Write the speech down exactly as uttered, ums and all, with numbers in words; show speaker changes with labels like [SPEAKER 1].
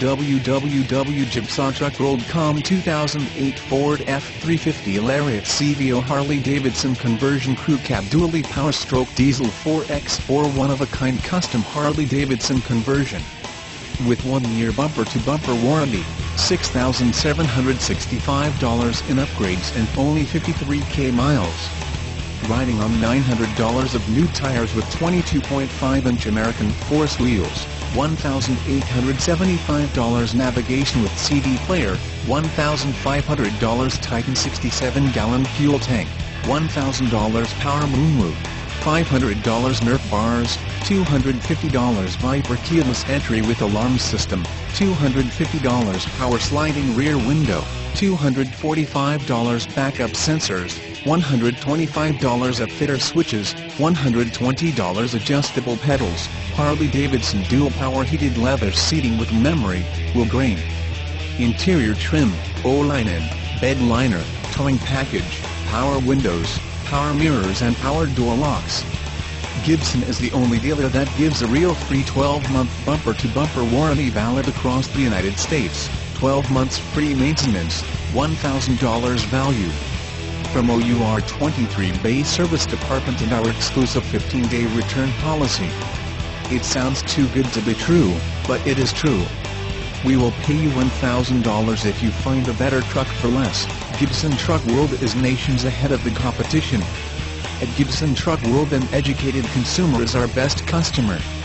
[SPEAKER 1] w w w dot Gibson Truck World dot com two thousand eight Ford F three fifty Lariat C V O Harley Davidson Conversion Crew Cab Dually Powerstroke Diesel four by four one-of-a-kind custom Harley Davidson conversion. With one-year bumper-to-bumper warranty, six thousand seven hundred sixty-five dollars in upgrades and only fifty-three thousand miles. Riding on nine hundred dollars of new tires with twenty-two point five inch American Force wheels, one thousand eight hundred seventy-five dollars navigation with C D player, one thousand five hundred dollars Titan sixty-seven gallon fuel tank, one thousand dollars power moonroof, five hundred dollars nerf bars, two hundred fifty dollars Viper keyless entry with alarm system, two hundred fifty dollars power sliding rear window, two hundred forty-five dollars backup sensors, one hundred twenty-five dollars upfitter switches, one hundred twenty dollars adjustable pedals, Harley Davidson dual power heated leather seating with memory, wool grain. Interior trim, O-linen, bed liner, towing package, power windows, power mirrors and power door locks. Gibson is the only dealer that gives a real free twelve month bumper-to-bumper warranty valid across the United States, twelve months free maintenance, one thousand dollars value. From our twenty-three bay service department and our exclusive fifteen day return policy. It sounds too good to be true, but it is true. We will pay you one thousand dollars if you find a better truck for less. Gibson Truck World is nations ahead of the competition. At Gibson Truck World, an educated consumer is our best customer.